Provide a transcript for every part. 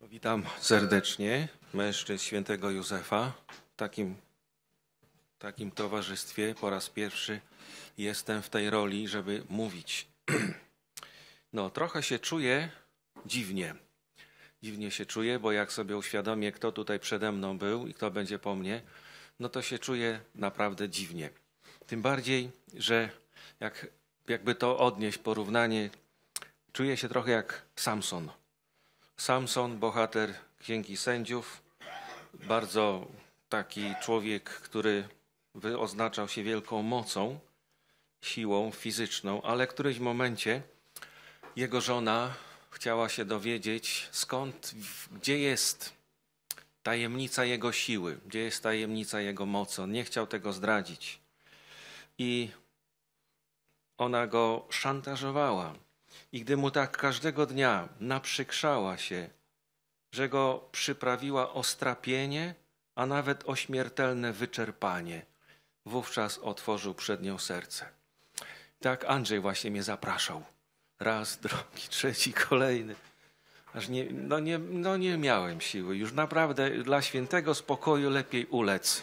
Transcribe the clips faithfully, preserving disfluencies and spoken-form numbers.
Witam serdecznie mężczyzn świętego Józefa. W takim, takim towarzystwie po raz pierwszy jestem w tej roli, żeby mówić. No, trochę się czuję dziwnie. Dziwnie się czuję, bo jak sobie uświadomię, kto tutaj przede mną był i kto będzie po mnie, no to się czuję naprawdę dziwnie. Tym bardziej, że jak, jakby to odnieść porównanie, czuję się trochę jak Samson. Samson, bohater Księgi Sędziów, bardzo taki człowiek, który oznaczał się wielką mocą, siłą fizyczną, ale w którymś momencie jego żona chciała się dowiedzieć, skąd, gdzie jest tajemnica jego siły, gdzie jest tajemnica jego mocy. On nie chciał tego zdradzić. I ona go szantażowała. I gdy mu tak każdego dnia naprzykrzała się, że go przyprawiła o strapienie, a nawet o śmiertelne wyczerpanie, wówczas otworzył przed nią serce. Tak Andrzej właśnie mnie zapraszał. Raz, drugi, trzeci, kolejny. Aż nie, no, nie, no nie miałem siły. Już naprawdę dla świętego spokoju lepiej ulec.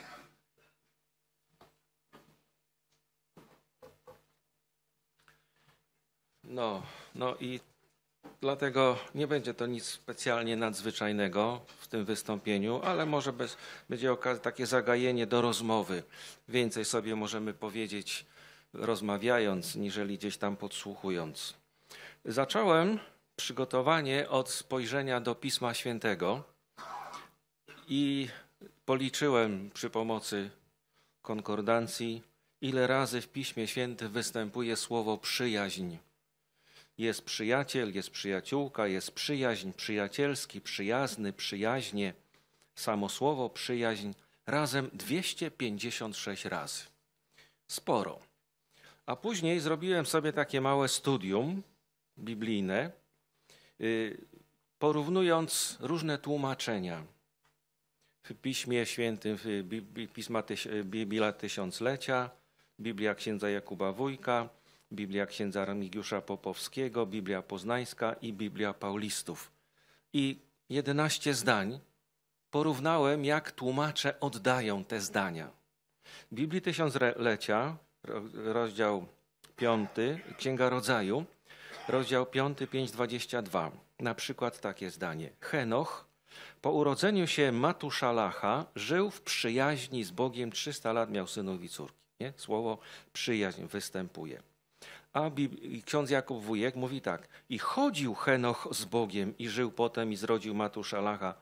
No, no i dlatego nie będzie to nic specjalnie nadzwyczajnego w tym wystąpieniu, ale może bez, będzie takie zagajenie do rozmowy. Więcej sobie możemy powiedzieć rozmawiając, niżeli gdzieś tam podsłuchując. Zacząłem przygotowanie od spojrzenia do Pisma Świętego i policzyłem przy pomocy konkordancji, ile razy w Piśmie Świętym występuje słowo przyjaźń. Jest przyjaciel, jest przyjaciółka, jest przyjaźń, przyjacielski, przyjazny, przyjaźnie. Samo słowo przyjaźń razem dwieście pięćdziesiąt sześć razy. Sporo. A później zrobiłem sobie takie małe studium biblijne, porównując różne tłumaczenia w Piśmie Świętym, w Pisma Biblia Tysiąclecia, Biblia księdza Jakuba Wójka, Biblia księdza Remigiusza Popowskiego, Biblia Poznańska i Biblia Paulistów. I jedenaście zdań porównałem, jak tłumacze oddają te zdania. W Biblii Tysiąclecia, rozdział piąty, Księga Rodzaju, rozdział piąty, pięć, dwadzieścia dwa. Na przykład takie zdanie. Henoch po urodzeniu się Matuszalacha żył w przyjaźni z Bogiem, trzysta lat miał synów i córki. Nie? Słowo przyjaźń występuje. A ksiądz Jakub Wujek mówi tak. I chodził Henoch z Bogiem i żył potem i zrodził Matuszalacha.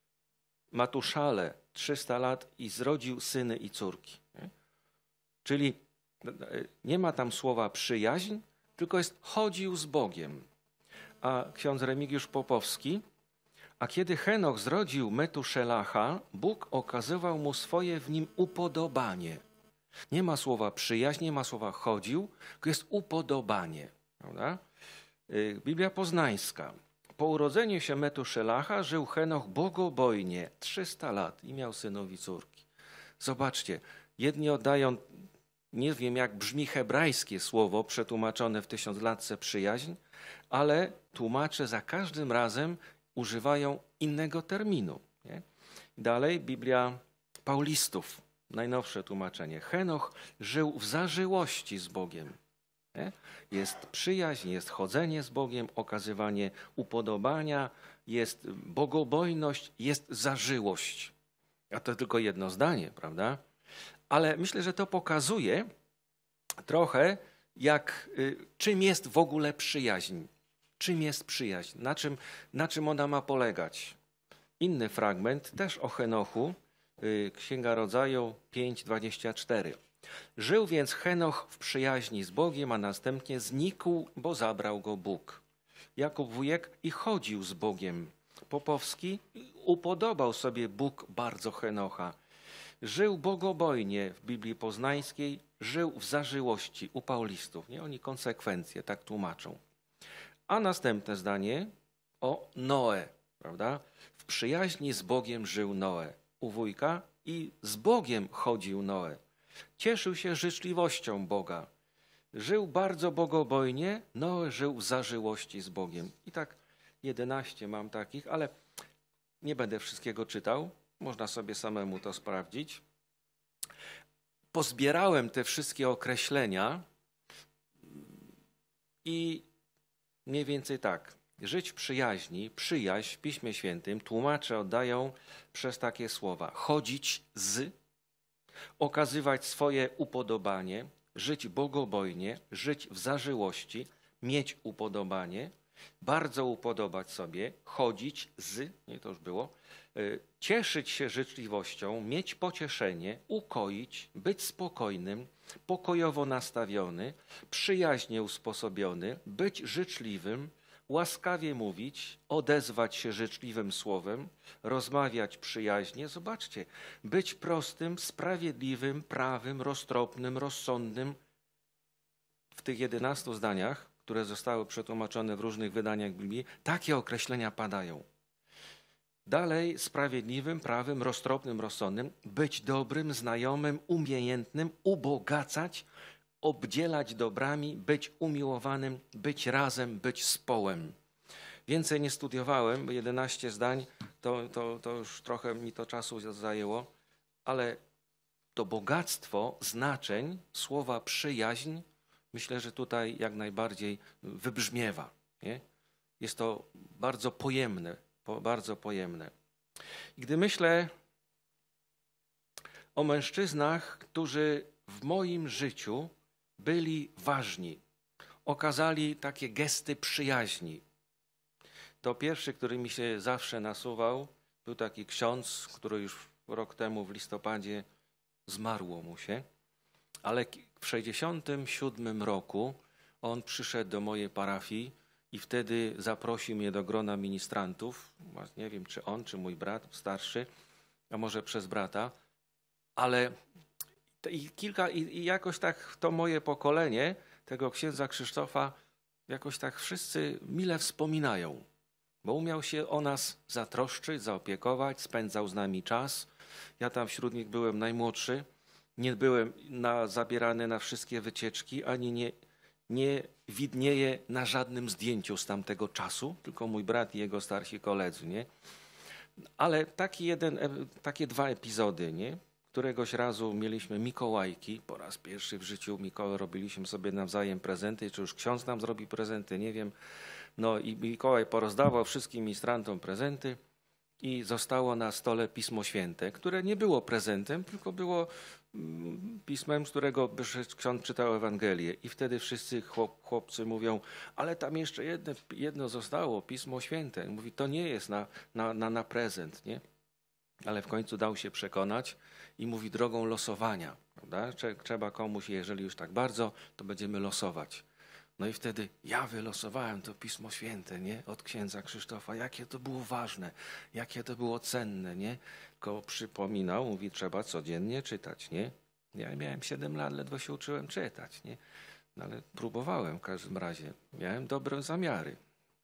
Matuszale trzysta lat i zrodził syny i córki. Nie? Czyli nie ma tam słowa przyjaźń, tylko jest chodził z Bogiem. A ksiądz Remigiusz Popowski, a kiedy Henoch zrodził Metuszelacha, Bóg okazywał mu swoje w nim upodobanie. Nie ma słowa przyjaźń, nie ma słowa chodził, tylko jest upodobanie. Prawda? Biblia Poznańska. Po urodzeniu się Metuszelacha żył Henoch bogobojnie trzysta lat i miał synów i córki. Zobaczcie, jedni oddają, nie wiem jak brzmi hebrajskie słowo przetłumaczone w tysiąclatce przyjaźń, ale tłumacze za każdym razem używają innego terminu. Nie? Dalej Biblia Paulistów. Najnowsze tłumaczenie. Henoch żył w zażyłości z Bogiem. Nie? Jest przyjaźń, jest chodzenie z Bogiem, okazywanie upodobania, jest bogobojność, jest zażyłość. A to tylko jedno zdanie, prawda? Ale myślę, że to pokazuje trochę, jak, czym jest w ogóle przyjaźń. Czym jest przyjaźń? Na czym, na czym ona ma polegać? Inny fragment, też o Henochu, Księga Rodzaju pięć, dwadzieścia cztery. Żył więc Henoch w przyjaźni z Bogiem, a następnie znikł, bo zabrał go Bóg. Jakub Wujek i chodził z Bogiem. Popowski upodobał sobie Bóg bardzo Henocha. Żył bogobojnie w Biblii Poznańskiej, żył w zażyłości u Paulistów. Nie? Oni konsekwencje tak tłumaczą. A następne zdanie o Noe, prawda? W przyjaźni z Bogiem żył Noe. U Wujka i z Bogiem chodził Noe. Cieszył się życzliwością Boga. Żył bardzo bogobojnie, Noe żył w zażyłości z Bogiem. I tak jedenaście mam takich, ale Nie będę wszystkiego czytał, można sobie samemu to sprawdzić. Pozbierałem te wszystkie określenia i mniej więcej tak. Żyć w przyjaźni, przyjaźń w Piśmie Świętym tłumacze oddają przez takie słowa. Chodzić z, okazywać swoje upodobanie, żyć bogobojnie, żyć w zażyłości, mieć upodobanie, bardzo upodobać sobie, chodzić z, nie to już było, cieszyć się życzliwością, mieć pocieszenie, ukoić, być spokojnym, pokojowo nastawiony, przyjaźnie usposobiony, być życzliwym, łaskawie mówić, odezwać się życzliwym słowem, rozmawiać przyjaźnie. Zobaczcie, być prostym, sprawiedliwym, prawym, roztropnym, rozsądnym. W tych jedenastu zdaniach, które zostały przetłumaczone w różnych wydaniach Biblii, takie określenia padają. Dalej, sprawiedliwym, prawym, roztropnym, rozsądnym, być dobrym, znajomym, umiejętnym, ubogacać, obdzielać dobrami, być umiłowanym, być razem, być społem. Więcej nie studiowałem, bo jedenaście zdań, to, to, to już trochę mi to czasu zajęło, ale to bogactwo znaczeń słowa przyjaźń, myślę, że tutaj jak najbardziej wybrzmiewa. Nie? Jest to bardzo pojemne, bardzo pojemne. I gdy myślę o mężczyznach, którzy w moim życiu byli ważni, okazali takie gesty przyjaźni, to pierwszy, który mi się zawsze nasuwał, był taki ksiądz, który już rok temu w listopadzie zmarło mu się, ale w sześćdziesiątym siódmym roku on przyszedł do mojej parafii i wtedy zaprosił mnie do grona ministrantów. Nie wiem, czy on, czy mój brat starszy, a może przez brata, ale i kilka, i, i jakoś tak to moje pokolenie, tego księdza Krzysztofa, jakoś tak wszyscy mile wspominają, bo umiał się o nas zatroszczyć, zaopiekować, spędzał z nami czas. Ja tam wśród nich byłem najmłodszy, nie byłem na, zabierany na wszystkie wycieczki, ani nie, nie widnieję na żadnym zdjęciu z tamtego czasu, tylko mój brat i jego starsi koledzy, nie? Ale taki jeden, takie dwa epizody, nie? Któregoś razu mieliśmy Mikołajki, po raz pierwszy w życiu Mikołaj robiliśmy sobie nawzajem prezenty, czy już ksiądz nam zrobi prezenty, nie wiem. No i Mikołaj porozdawał wszystkim ministrantom prezenty i zostało na stole Pismo Święte, które nie było prezentem, tylko było pismem, z którego ksiądz czytał Ewangelię. I wtedy wszyscy chłop, chłopcy mówią, ale tam jeszcze jedno, jedno zostało, Pismo Święte. Mówi, to nie jest na, na, na, na prezent, nie? Ale w końcu dał się przekonać i mówi drogą losowania. Prawda? Trzeba komuś, jeżeli już tak bardzo, to będziemy losować. No i wtedy ja wylosowałem to Pismo Święte, nie? Od księdza Krzysztofa. Jakie to było ważne, jakie to było cenne, nie? Tylko przypominał, mówi, trzeba codziennie czytać, nie? Ja miałem siedem lat, ledwo się uczyłem czytać, nie? No ale próbowałem w każdym razie. Miałem dobre zamiary.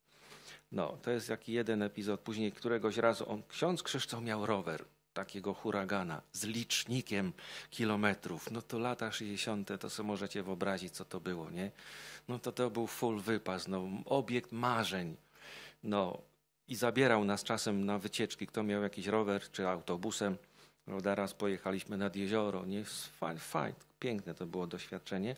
No, to jest jaki jeden epizod. Później któregoś razu on, ksiądz Krzysztof miał rower, takiego huragana, z licznikiem kilometrów. No to lata sześćdziesiąte, to sobie możecie wyobrazić, co to było, nie? No to to był full wypas, no, obiekt marzeń. No i zabierał nas czasem na wycieczki, kto miał jakiś rower czy autobusem. Prawda? Raz pojechaliśmy nad jezioro, nie? Fajne, fajne, piękne to było doświadczenie.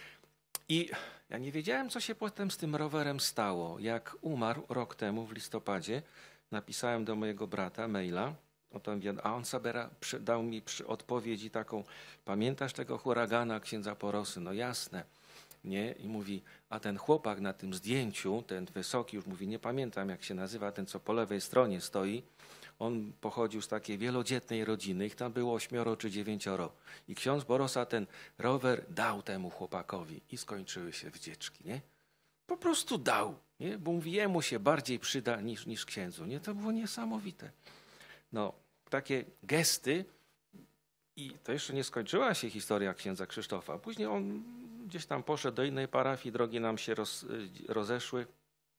I ja nie wiedziałem, co się potem z tym rowerem stało. Jak umarł rok temu w listopadzie, napisałem do mojego brata maila, o tym, a on sobie dał mi odpowiedzi taką, pamiętasz tego huragana księdza Porosy? No jasne. Nie? I mówi, a ten chłopak na tym zdjęciu, ten wysoki, już mówi, nie pamiętam jak się nazywa, ten co po lewej stronie stoi, on pochodził z takiej wielodzietnej rodziny, ich tam było ośmioro czy dziewięcioro. I ksiądz Borosa ten rower dał temu chłopakowi i skończyły się wycieczki, nie? Po prostu dał, nie? Bo mówi, jemu się bardziej przyda niż, niż księdzu, nie? To było niesamowite. No, takie gesty i to jeszcze nie skończyła się historia księdza Krzysztofa. Później on gdzieś tam poszedł do innej parafii, drogi nam się roz, rozeszły,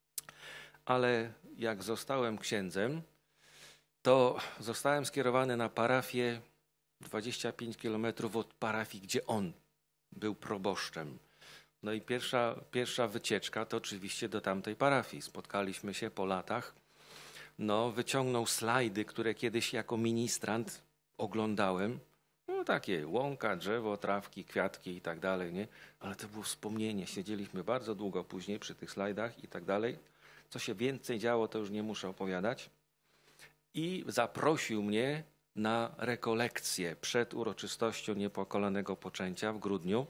ale jak zostałem księdzem, to zostałem skierowany na parafię dwadzieścia pięć kilometrów od parafii, gdzie on był proboszczem. No i pierwsza, pierwsza wycieczka to oczywiście do tamtej parafii. Spotkaliśmy się po latach. no, wyciągnął slajdy, które kiedyś jako ministrant oglądałem. No takie łąka, drzewo, trawki, kwiatki i tak dalej, nie? Ale to było wspomnienie. Siedzieliśmy bardzo długo później przy tych slajdach i tak dalej. Co się więcej działo, to już nie muszę opowiadać. I zaprosił mnie na rekolekcję przed uroczystością niepokalanego poczęcia w grudniu.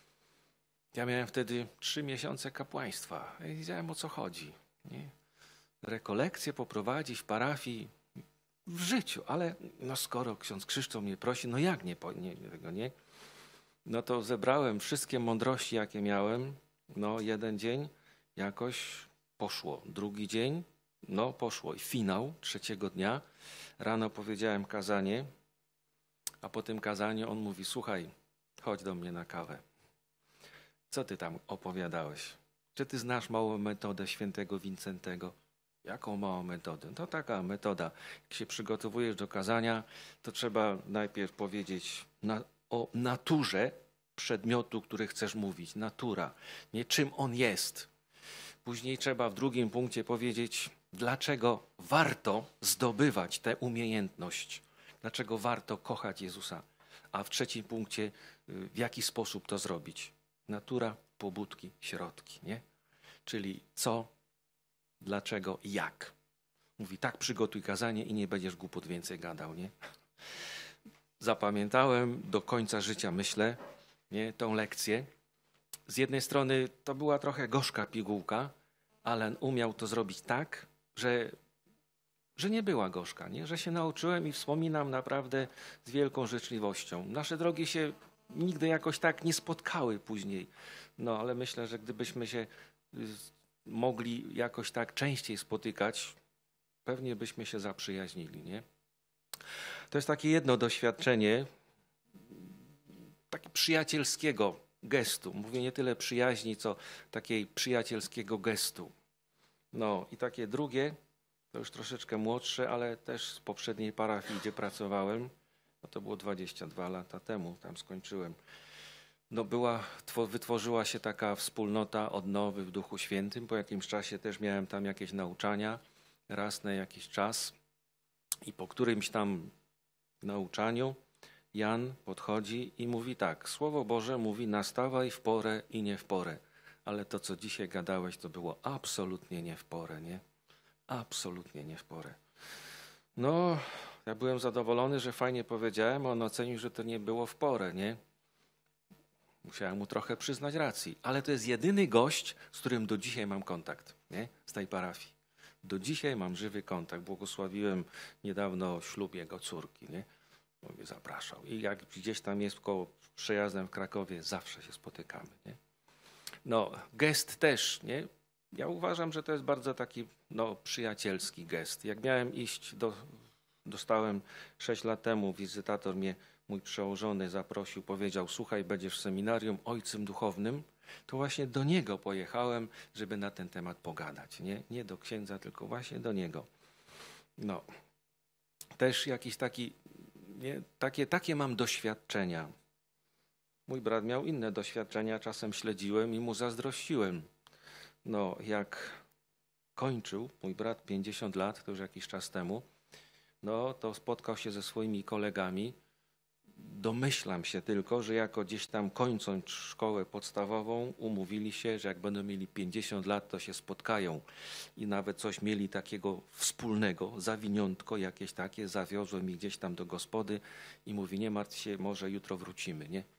Ja miałem wtedy trzy miesiące kapłaństwa. I wiedziałem, o co chodzi. Nie? Rekolekcję poprowadzić w parafii w życiu, ale no skoro ksiądz Krzysztof mnie prosi, no jak nie, nie tego nie? No to zebrałem wszystkie mądrości, jakie miałem. No jeden dzień jakoś poszło. Drugi dzień, no poszło. I finał trzeciego dnia. Rano powiedziałem kazanie, a po tym kazaniu on mówi, słuchaj, chodź do mnie na kawę. Co ty tam opowiadałeś? Czy ty znasz małą metodę świętego Wincentego? Jaką małą metodę? To taka metoda. Jak się przygotowujesz do kazania, to trzeba najpierw powiedzieć na, o naturze przedmiotu, który chcesz mówić. Natura, nie czym on jest. Później trzeba w drugim punkcie powiedzieć, dlaczego warto zdobywać tę umiejętność. Dlaczego warto kochać Jezusa. A w trzecim punkcie, w jaki sposób to zrobić. Natura, pobudki, środki. Nie? Czyli co, dlaczego, jak. Mówi, tak przygotuj kazanie i nie będziesz głupot więcej gadał. Nie? Zapamiętałem do końca życia, myślę, nie, tą lekcję. Z jednej strony to była trochę gorzka pigułka, ale umiał to zrobić tak, że, że nie była gorzka, nie? Że się nauczyłem i wspominam naprawdę z wielką życzliwością. Nasze drogi się nigdy jakoś tak nie spotkały później, no ale myślę, że gdybyśmy się mogli jakoś tak częściej spotykać, pewnie byśmy się zaprzyjaźnili, nie? To jest takie jedno doświadczenie, takie przyjacielskiego gestu. Mówię nie tyle przyjaźni, co takiej przyjacielskiego gestu. No i takie drugie, to już troszeczkę młodsze, ale też z poprzedniej parafii, gdzie pracowałem, no to było dwadzieścia dwa lata temu, tam skończyłem. No była, wytworzyła się taka wspólnota odnowy w Duchu Świętym. Po jakimś czasie też miałem tam jakieś nauczania, raz na jakiś czas. I po którymś tam nauczaniu Jan podchodzi i mówi tak, Słowo Boże mówi nastawaj w porę i nie w porę. Ale to, co dzisiaj gadałeś, to było absolutnie nie w porę, nie? Absolutnie nie w porę. No, ja byłem zadowolony, że fajnie powiedziałem, a on ocenił, że to nie było w porę, nie? Musiałem mu trochę przyznać racji. Ale to jest jedyny gość, z którym do dzisiaj mam kontakt, nie? Z tej parafii. Do dzisiaj mam żywy kontakt. Błogosławiłem niedawno ślub jego córki, nie? Mówię, zapraszał. I jak gdzieś tam jest koło przejazdem w Krakowie, zawsze się spotykamy, nie? No, gest też, nie? Ja uważam, że to jest bardzo taki no, przyjacielski gest. Jak miałem iść, do, dostałem sześć lat temu, wizytator mnie, mój przełożony zaprosił, powiedział, słuchaj, będziesz w seminarium ojcem duchownym, to właśnie do niego pojechałem, żeby na ten temat pogadać. Nie, nie do księdza, tylko właśnie do niego. No, też jakiś taki, nie, takie, takie mam doświadczenia. Mój brat miał inne doświadczenia, czasem śledziłem i mu zazdrościłem. No, jak kończył, mój brat pięćdziesiąt lat, to już jakiś czas temu, no to spotkał się ze swoimi kolegami. Domyślam się tylko, że jako gdzieś tam kończąc szkołę podstawową umówili się, że jak będą mieli pięćdziesiąt lat, to się spotkają i nawet coś mieli takiego wspólnego, zawiniątko jakieś takie, zawiozłem ich gdzieś tam do gospody i mówi, nie martw się, może jutro wrócimy, nie?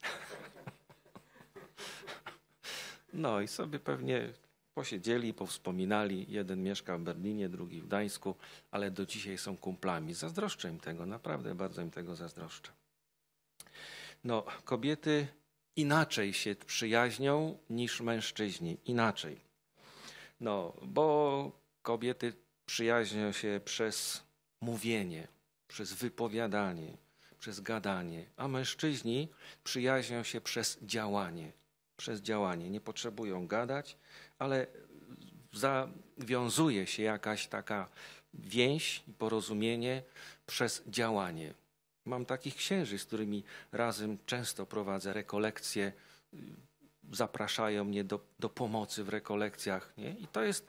No i sobie pewnie posiedzieli, powspominali. Jeden mieszka w Berlinie, drugi w Gdańsku, ale do dzisiaj są kumplami. Zazdroszczę im tego, naprawdę bardzo im tego zazdroszczę. No, kobiety inaczej się przyjaźnią niż mężczyźni. Inaczej. No, bo kobiety przyjaźnią się przez mówienie, przez wypowiadanie, przez gadanie, a mężczyźni przyjaźnią się przez działanie. Przez działanie. Nie potrzebują gadać, ale zawiązuje się jakaś taka więź i porozumienie przez działanie. Mam takich księży, z którymi razem często prowadzę rekolekcje, zapraszają mnie do, do pomocy w rekolekcjach. Nie? I to jest,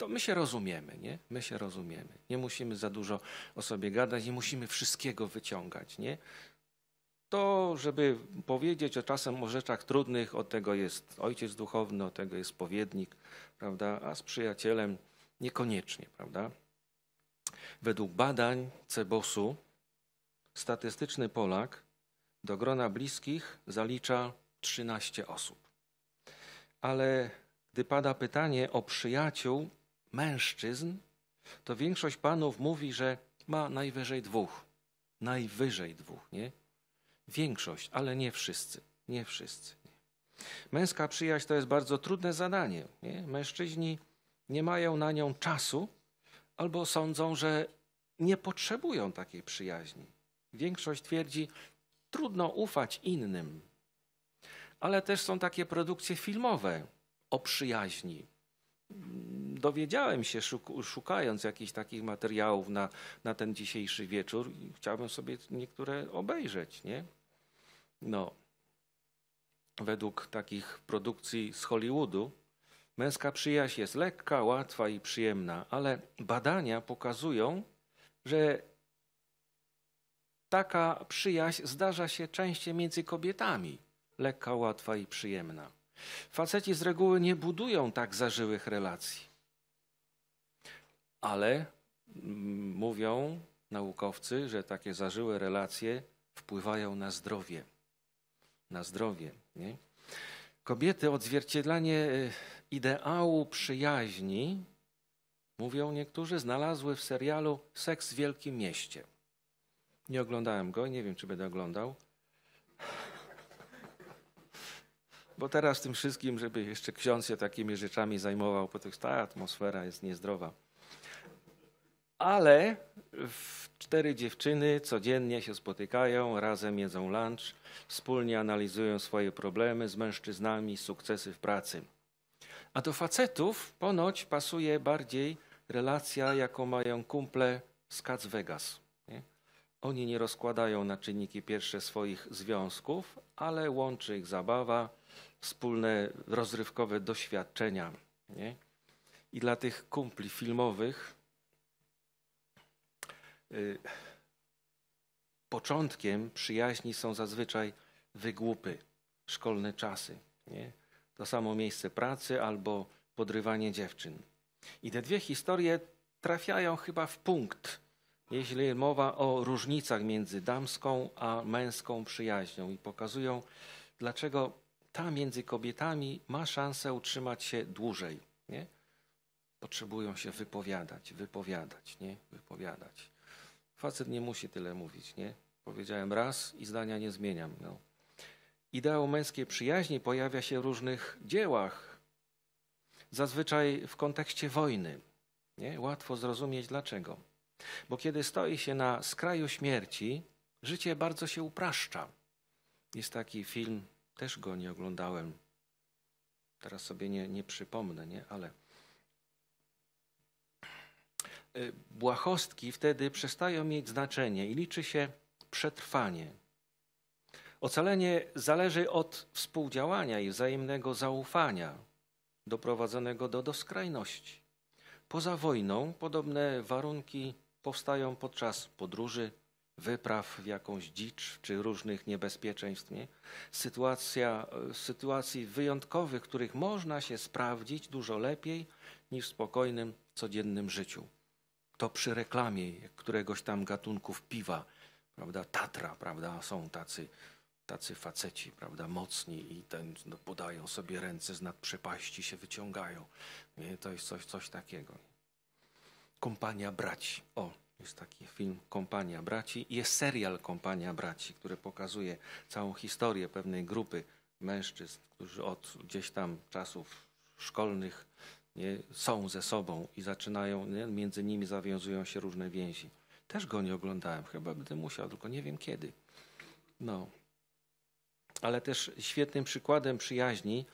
to my się rozumiemy, nie? My się rozumiemy. Nie musimy za dużo o sobie gadać, nie musimy wszystkiego wyciągać, nie? To, żeby powiedzieć o czasem o rzeczach trudnych, od tego jest ojciec duchowny, od tego jest spowiednik, prawda? A z przyjacielem niekoniecznie, prawda? Według badań Cebosu statystyczny Polak do grona bliskich zalicza trzynaście osób. Ale gdy pada pytanie o przyjaciół mężczyzn, to większość panów mówi, że ma najwyżej dwóch. Najwyżej dwóch, nie? Większość, ale nie wszyscy. Nie wszyscy. Nie. Męska przyjaźń to jest bardzo trudne zadanie. Nie? Mężczyźni nie mają na nią czasu albo sądzą, że nie potrzebują takiej przyjaźni. Większość twierdzi, trudno ufać innym. Ale też są takie produkcje filmowe o przyjaźni. Dowiedziałem się, szukając jakichś takich materiałów na, na ten dzisiejszy wieczór i chciałbym sobie niektóre obejrzeć, nie? No, według takich produkcji z Hollywoodu męska przyjaźń jest lekka, łatwa i przyjemna, ale badania pokazują, że taka przyjaźń zdarza się częściej między kobietami. Lekka, łatwa i przyjemna. Faceci z reguły nie budują tak zażyłych relacji. Ale mm, mówią naukowcy, że takie zażyłe relacje wpływają na zdrowie. Na zdrowie. Nie? Kobiety odzwierciedlanie ideału przyjaźni, mówią niektórzy, znalazły w serialu Seks w Wielkim Mieście. Nie oglądałem go i nie wiem, czy będę oglądał. Bo teraz tym wszystkim, żeby jeszcze ksiądz się takimi rzeczami zajmował, bo to ta atmosfera jest niezdrowa. Ale cztery dziewczyny codziennie się spotykają, razem jedzą lunch, wspólnie analizują swoje problemy z mężczyznami, sukcesy w pracy. A do facetów ponoć pasuje bardziej relacja, jaką mają kumple z Las Vegas. Nie? Oni nie rozkładają na czynniki pierwsze swoich związków, ale łączy ich zabawa, wspólne rozrywkowe doświadczenia. Nie? I dla tych kumpli filmowych y, początkiem przyjaźni są zazwyczaj wygłupy, szkolne czasy. Nie? To samo miejsce pracy albo podrywanie dziewczyn. I te dwie historie trafiają chyba w punkt, jeśli mowa o różnicach między damską a męską przyjaźnią i pokazują, dlaczego ta między kobietami ma szansę utrzymać się dłużej. Nie? Potrzebują się wypowiadać, wypowiadać, nie? Wypowiadać. Facet nie musi tyle mówić, nie? Powiedziałem raz i zdania nie zmieniam. No. Ideał męskiej przyjaźni pojawia się w różnych dziełach, zazwyczaj w kontekście wojny. Nie? Łatwo zrozumieć dlaczego. Bo kiedy stoi się na skraju śmierci, życie bardzo się upraszcza. Jest taki film, też go nie oglądałem, teraz sobie nie, nie przypomnę, nie? Ale błahostki wtedy przestają mieć znaczenie i liczy się przetrwanie. Ocalenie zależy od współdziałania i wzajemnego zaufania doprowadzonego do, do skrajności. Poza wojną podobne warunki powstają podczas podróży, wypraw w jakąś dzicz czy różnych niebezpieczeństw. Nie? Sytuacja, sytuacji wyjątkowych, w których można się sprawdzić dużo lepiej niż w spokojnym, codziennym życiu. To przy reklamie któregoś tam gatunków piwa, prawda, Tatra, prawda, są tacy, tacy faceci, prawda, mocni i ten, no, podają sobie ręce z nad przepaści, się wyciągają. Nie? To jest coś, coś takiego. Kompania braci. O, jest taki film Kompania braci. Jest serial Kompania braci, który pokazuje całą historię pewnej grupy mężczyzn, którzy od gdzieś tam czasów szkolnych nie, są ze sobą i zaczynają, nie, między nimi zawiązują się różne więzi. Też go nie oglądałem, chyba będę musiał, tylko nie wiem kiedy. No. Ale też świetnym przykładem przyjaźni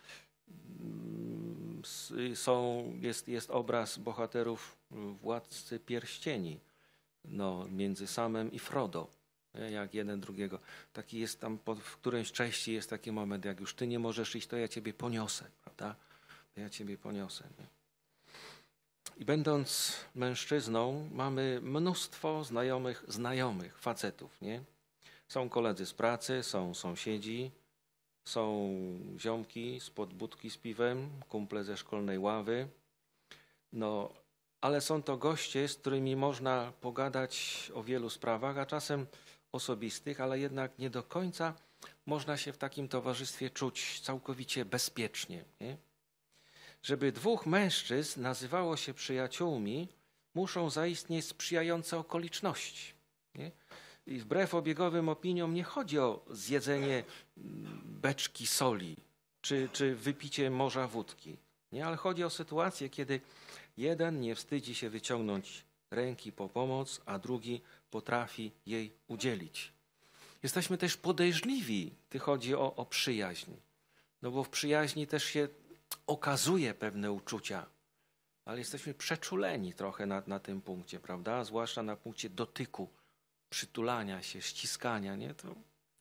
są, jest, jest obraz bohaterów Władcy Pierścieni, no, między Samem i Frodo, nie? Jak jeden drugiego. Taki jest tam, w którejś części jest taki moment, jak już ty nie możesz iść, to ja ciebie poniosę, prawda? To ja ciebie poniosę. Nie? I będąc mężczyzną, mamy mnóstwo znajomych, znajomych facetów, nie? Są koledzy z pracy, są sąsiedzi, są ziomki spod budki z piwem, kumple ze szkolnej ławy. No, ale są to goście, z którymi można pogadać o wielu sprawach, a czasem osobistych, ale jednak nie do końca można się w takim towarzystwie czuć całkowicie bezpiecznie, nie? Żeby dwóch mężczyzn nazywało się przyjaciółmi, muszą zaistnieć sprzyjające okoliczności, nie? I wbrew obiegowym opiniom nie chodzi o zjedzenie beczki soli czy, czy wypicie morza wódki, nie? Ale chodzi o sytuację, kiedy jeden nie wstydzi się wyciągnąć ręki po pomoc, a drugi potrafi jej udzielić. Jesteśmy też podejrzliwi, gdy chodzi o, o przyjaźń, no bo w przyjaźni też się okazuje pewne uczucia, ale jesteśmy przeczuleni trochę na, na tym punkcie, prawda? Zwłaszcza na punkcie dotyku, przytulania się, ściskania, nie? To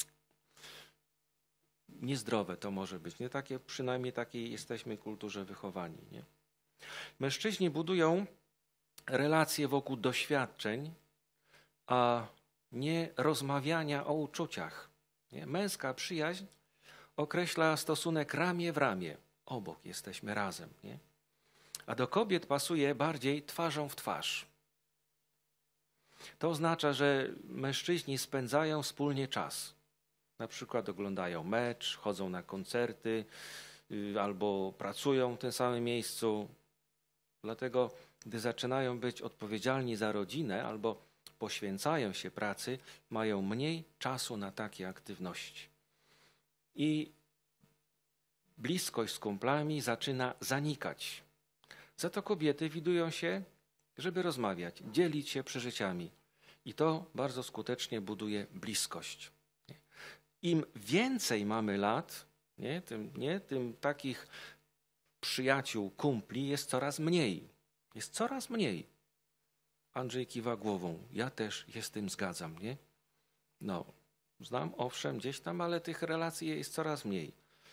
niezdrowe to może być, nie? Takie, przynajmniej takiej jesteśmy kulturze wychowani, nie? Mężczyźni budują relacje wokół doświadczeń, a nie rozmawiania o uczuciach, nie? Męska przyjaźń określa stosunek ramię w ramię. Obok jesteśmy razem, nie? A do kobiet pasuje bardziej twarzą w twarz. To oznacza, że mężczyźni spędzają wspólnie czas. Na przykład oglądają mecz, chodzą na koncerty yy, albo pracują w tym samym miejscu. Dlatego, gdy zaczynają być odpowiedzialni za rodzinę albo poświęcają się pracy, mają mniej czasu na takie aktywności. I bliskość z kumplami zaczyna zanikać. Za to kobiety widują się, żeby rozmawiać, dzielić się przeżyciami. I to bardzo skutecznie buduje bliskość. Im więcej mamy lat, nie, tym, nie, tym takich przyjaciół, kumpli jest coraz mniej. Jest coraz mniej. Andrzej kiwa głową. Ja też się z tym zgadzam, nie? No, znam, owszem, gdzieś tam, ale tych relacji jest coraz mniej.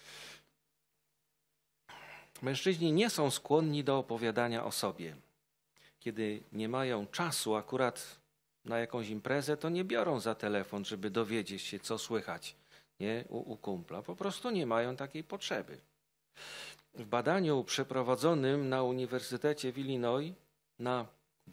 Mężczyźni nie są skłonni do opowiadania o sobie. Kiedy nie mają czasu akurat na jakąś imprezę, to nie biorą za telefon, żeby dowiedzieć się, co słychać, nie? U, u kumpla. Po prostu nie mają takiej potrzeby. W badaniu przeprowadzonym na Uniwersytecie w Illinois na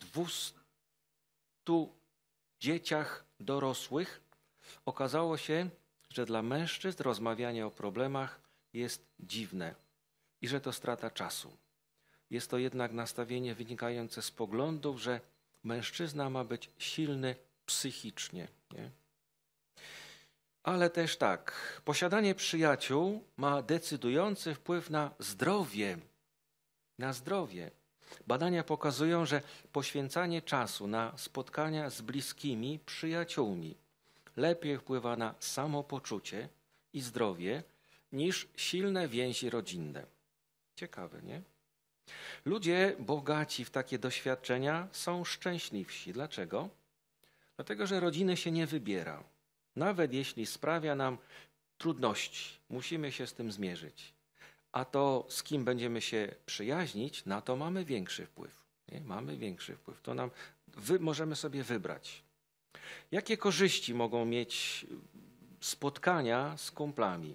dwustu dzieciach dorosłych okazało się, że dla mężczyzn rozmawianie o problemach jest dziwne i że to strata czasu. Jest to jednak nastawienie wynikające z poglądów, że mężczyzna ma być silny psychicznie, nie? Ale też tak, posiadanie przyjaciół ma decydujący wpływ na zdrowie. Na zdrowie. Badania pokazują, że poświęcanie czasu na spotkania z bliskimi przyjaciółmi lepiej wpływa na samopoczucie i zdrowie niż silne więzi rodzinne. Ciekawe, nie? Ludzie bogaci w takie doświadczenia są szczęśliwsi. Dlaczego? Dlatego, że rodziny się nie wybiera. Nawet jeśli sprawia nam trudności, musimy się z tym zmierzyć. A to, z kim będziemy się przyjaźnić, na to mamy większy wpływ. Nie? Mamy większy wpływ. To nam wy, możemy sobie wybrać. Jakie korzyści mogą mieć spotkania z kumplami?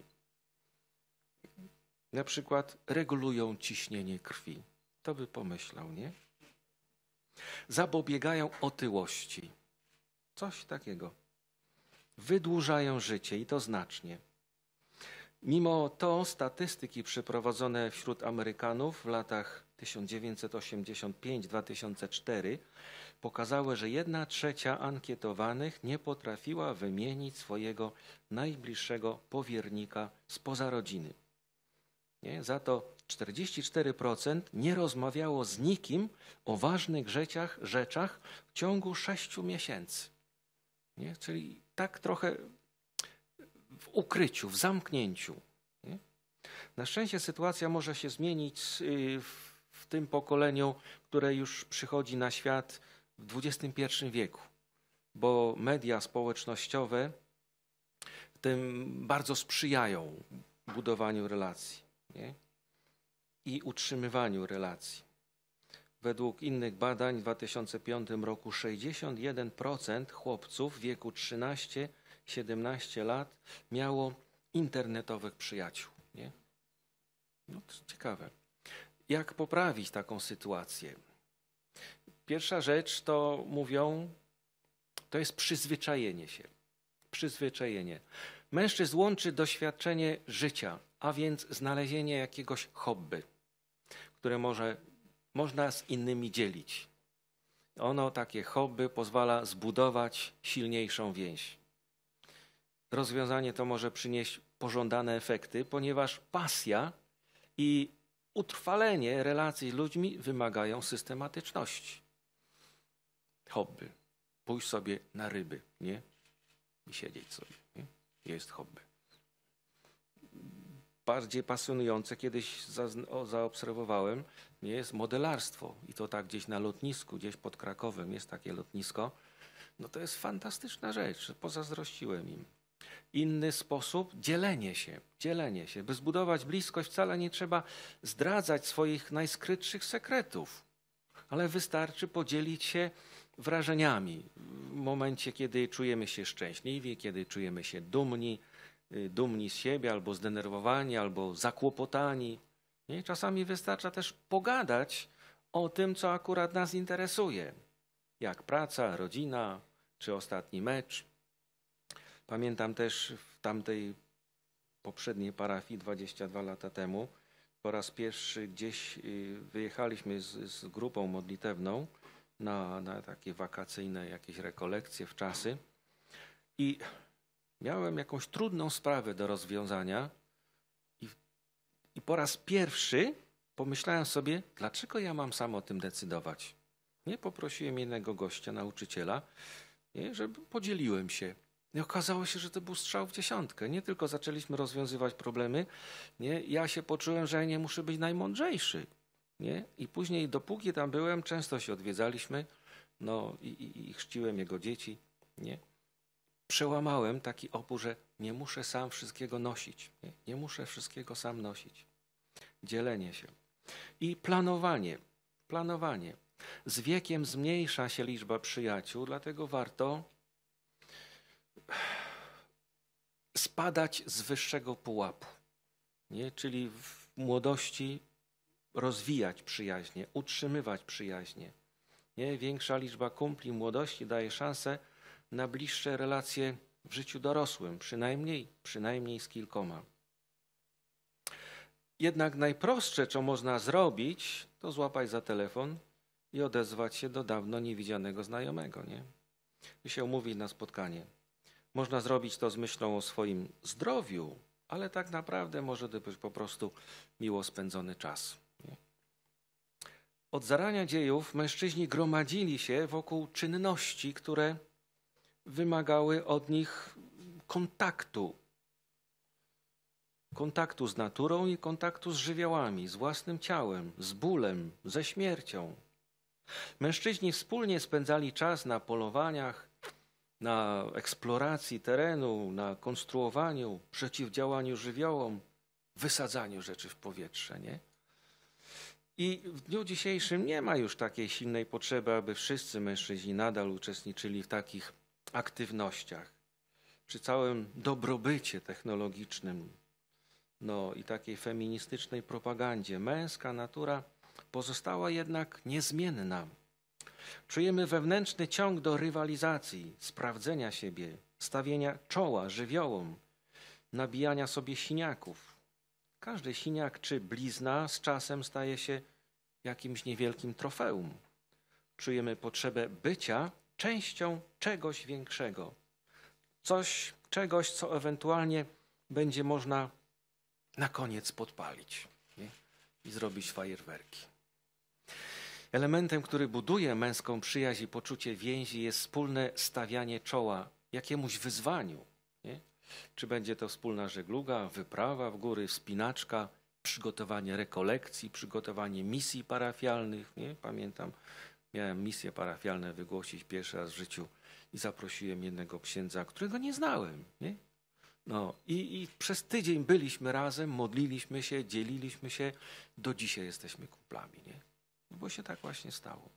Na przykład regulują ciśnienie krwi. To by pomyślał, nie? Zapobiegają otyłości. Coś takiego. Wydłużają życie i to znacznie. Mimo to statystyki przeprowadzone wśród Amerykanów w latach tysiąc dziewięćset osiemdziesiąt pięć do dwa tysiące cztery pokazały, że jedna trzecia ankietowanych nie potrafiła wymienić swojego najbliższego powiernika spoza rodziny. Nie? Za to czterdzieści cztery procent nie rozmawiało z nikim o ważnych rzeczach, rzeczach w ciągu sześciu miesięcy. Nie? Czyli tak trochę w ukryciu, w zamknięciu. Nie? Na szczęście sytuacja może się zmienić w tym pokoleniu, które już przychodzi na świat w dwudziestym pierwszym wieku, bo media społecznościowe tym bardzo sprzyjają budowaniu relacji, nie? I utrzymywaniu relacji. W według innych badań w dwa tysiące piątym roku sześćdziesiąt jeden procent chłopców w wieku trzynaście siedemnaście lat miało internetowych przyjaciół. Nie? No to ciekawe. Jak poprawić taką sytuację? Pierwsza rzecz to mówią, to jest przyzwyczajenie się. Przyzwyczajenie. Mężczyzn łączy doświadczenie życia, a więc znalezienie jakiegoś hobby, które może, można z innymi dzielić. Ono, takie hobby, pozwala zbudować silniejszą więź. Rozwiązanie to może przynieść pożądane efekty, ponieważ pasja i utrwalenie relacji z ludźmi wymagają systematyczności. Hobby. Pójść sobie na ryby, nie? I siedzieć sobie, nie? Jest hobby. Bardziej pasjonujące kiedyś za, o, zaobserwowałem, nie, jest modelarstwo. I to tak gdzieś na lotnisku, gdzieś pod Krakowem jest takie lotnisko. No to jest fantastyczna rzecz, pozazdrościłem im. Inny sposób, dzielenie się, dzielenie się. By zbudować bliskość wcale nie trzeba zdradzać swoich najskrytszych sekretów, ale wystarczy podzielić się wrażeniami w momencie, kiedy czujemy się szczęśliwi, kiedy czujemy się dumni, dumni z siebie, albo zdenerwowani, albo zakłopotani. Nie? Czasami wystarcza też pogadać o tym, co akurat nas interesuje, jak praca, rodzina, czy ostatni mecz. Pamiętam też w tamtej poprzedniej parafii dwadzieścia dwa lata temu, po raz pierwszy gdzieś wyjechaliśmy z, z grupą modlitewną na, na takie wakacyjne jakieś rekolekcje w czasy i miałem jakąś trudną sprawę do rozwiązania i, i po raz pierwszy pomyślałem sobie, dlaczego ja mam sam o tym decydować. Nie, poprosiłem jednego gościa, nauczyciela, nie, żeby podzieliłem się. I okazało się, że to był strzał w dziesiątkę. Nie tylko zaczęliśmy rozwiązywać problemy, nie, ja się poczułem, że ja nie muszę być najmądrzejszy. Nie? I później, dopóki tam byłem, często się odwiedzaliśmy, no i, i, i chrzciłem jego dzieci. Nie? Przełamałem taki opór, że nie muszę sam wszystkiego nosić. Nie? nie muszę wszystkiego sam nosić. Dzielenie się. I planowanie. Planowanie. Z wiekiem zmniejsza się liczba przyjaciół, dlatego warto spadać z wyższego pułapu. Nie? Czyli w młodości rozwijać przyjaźnie, utrzymywać przyjaźnie. Nie? Większa liczba kumpli młodości daje szansę na bliższe relacje w życiu dorosłym, przynajmniej, przynajmniej z kilkoma. Jednak najprostsze, co można zrobić, to złapać za telefon i odezwać się do dawno niewidzianego znajomego. Nie? I się umówić na spotkanie. Można zrobić to z myślą o swoim zdrowiu, ale tak naprawdę może to być po prostu miło spędzony czas. Nie? Od zarania dziejów mężczyźni gromadzili się wokół czynności, które wymagały od nich kontaktu. Kontaktu z naturą i kontaktu z żywiołami, z własnym ciałem, z bólem, ze śmiercią. Mężczyźni wspólnie spędzali czas na polowaniach, na eksploracji terenu, na konstruowaniu, przeciwdziałaniu żywiołom, wysadzaniu rzeczy w powietrze. Nie? I w dniu dzisiejszym nie ma już takiej silnej potrzeby, aby wszyscy mężczyźni nadal uczestniczyli w takich aktywnościach. Przy całym dobrobycie technologicznym, no i takiej feministycznej propagandzie, męska natura pozostała jednak niezmienna. Czujemy wewnętrzny ciąg do rywalizacji, sprawdzenia siebie, stawienia czoła żywiołom, nabijania sobie siniaków. Każdy siniak czy blizna z czasem staje się jakimś niewielkim trofeum. Czujemy potrzebę bycia częścią czegoś większego. Coś, czegoś, co ewentualnie będzie można na koniec podpalić, nie? I zrobić fajerwerki. Elementem, który buduje męską przyjaźń i poczucie więzi, jest wspólne stawianie czoła jakiemuś wyzwaniu. Nie? Czy będzie to wspólna żegluga, wyprawa w góry, wspinaczka, przygotowanie rekolekcji, przygotowanie misji parafialnych. Nie? Pamiętam, miałem misje parafialne wygłosić pierwszy raz w życiu i zaprosiłem jednego księdza, którego nie znałem. Nie? No, i, i przez tydzień byliśmy razem, modliliśmy się, dzieliliśmy się. Do dzisiaj jesteśmy kumplami. Nie? bo się tak właśnie stało.